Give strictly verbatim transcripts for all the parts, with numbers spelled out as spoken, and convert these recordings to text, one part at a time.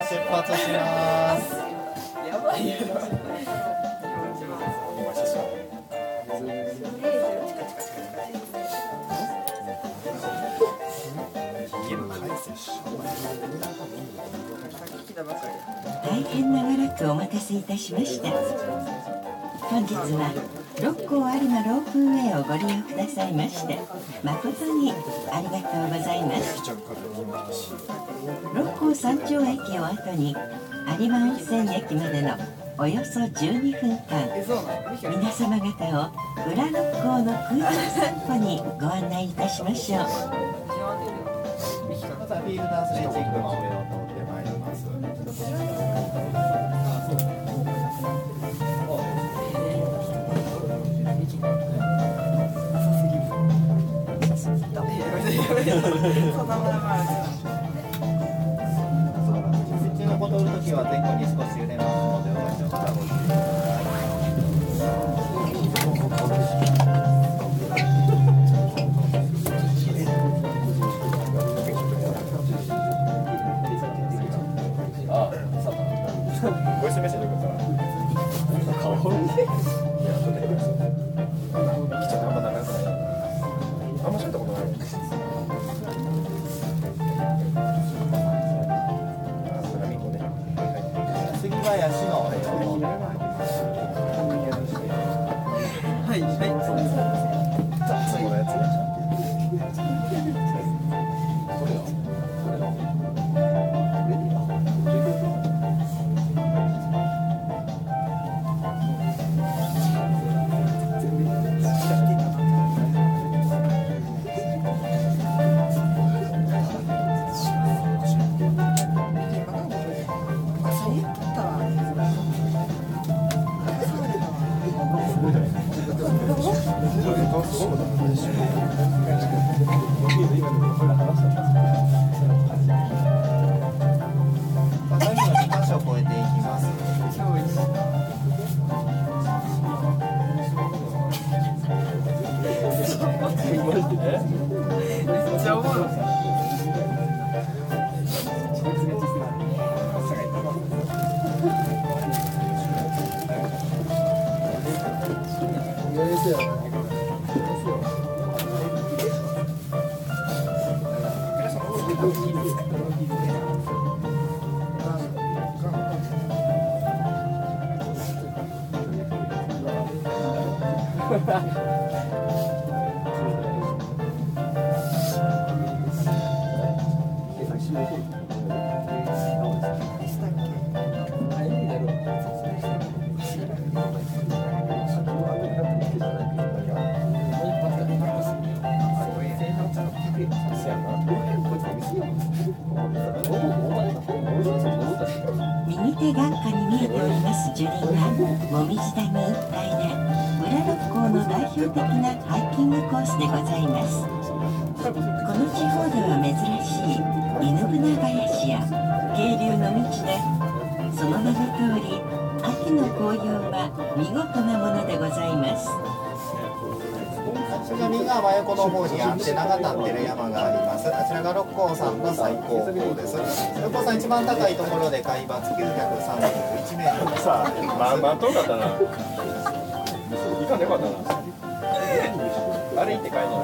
出発します。 やばいやろ。 大変長らくお待たせいたしました。本日は六甲有馬ロープウェイをご利用くださいまして誠にありがとうございます。六甲山頂駅を後に有馬温泉駅までのおよそじゅうにふんかん、皆様方を裏六甲の空中散歩にご案内いたしましょう。 まずはフィールドアスレチックの上を通ってまいります。 そんなまだまだ。 水中のボトルの時は前後に少し揺れますので、お立ちの方はご注意ください。 ボイスメッセージ送ったら顔をいや、ちょっとやります。生きちゃってあんま長くない。あんましゃべったことない。 杉林のはいはいそうです。 そのやつ。これよ。これよ。 右手眼下に見えております樹林はもみじ谷一帯で裏六甲の代表的なハイキングコースでございます。この地方では珍しい犬船林や渓流の道で、その名の通り秋の紅葉は見事なものでございます。 ちなみに真横の方にアンテナが立っている山があります。あちらが六甲山の最高峰です。六甲山一番高いところで海抜きゅうひゃくさんじゅういちメートル。 さあ、まあまあ遠かったな。いかんでよかったな。あれ行って帰るの。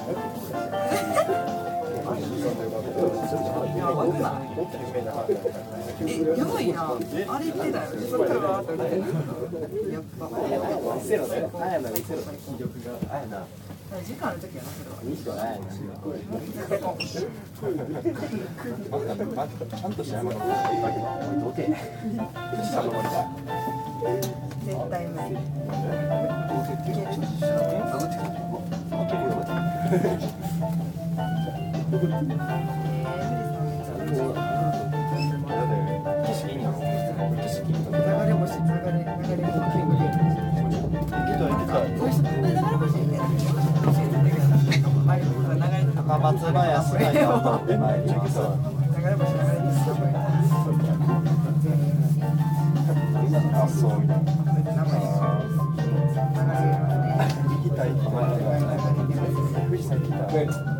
やばくない？え、やばいな。あれ言ってたよ。そっからわーって。やっぱ。 見せろね。あやな見せろ。気力が。あやな。 時間あるときはなければ。 いい人あやな。ちゃんとした山の。どけ。下の森だ。 絶対無理。いける。 景色いいな。景色いい。 流れ星、流れ、流れ星。 高松林が今通ってまいります。あ、そうみたいな。行きたい。富士山行きたい。